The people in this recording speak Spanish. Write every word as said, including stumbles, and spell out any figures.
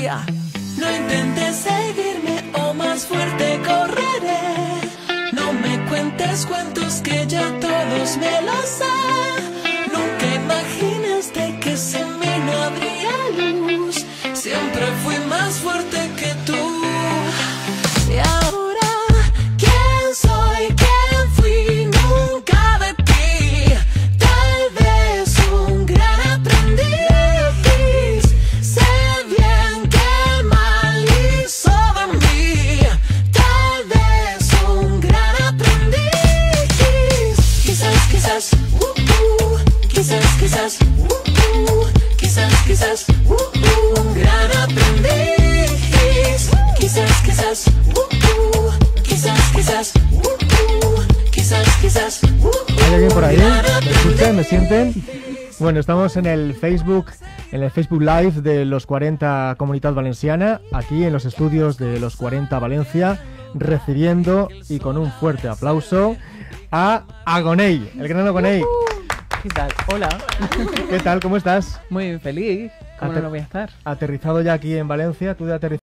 No intentes seguirme o más fuerte correré. No me cuentes cuentos que ya todos me los sé. Nunca imaginaste que sin mí no habría luz. Siempre fui más fuerte que tú. Y ahora, ¿quién soy? ¿Quién fui? Nunca de ti. Tal vez un gran aprendiz. Sé bien qué mal hizo de mí. Tal vez un gran aprendiz. Quizás, quizás, uh, uh, quizás, quizás, uh, uh, quizás, quizás, uh, uh, un gran aprendiz. Quizás, quizás, uh, uh, quizás, quizás, uh, uh, quizás, quizás, uh, uh, ¿Hay alguien por ahí? ¿Me escuchan? ¿Me sienten? Bueno, estamos en el Facebook, en el Facebook Live de los cuarenta Comunitat Valenciana, aquí en los estudios de los cuarenta Valencia, recibiendo y con un fuerte aplauso a Agoney, el gran Agoney. ¿Qué tal? Hola. ¿Qué tal? ¿Cómo estás? Muy feliz. ¿Cómo Ater- no lo voy a estar? Aterrizado ya aquí en Valencia, tú de aterrizado.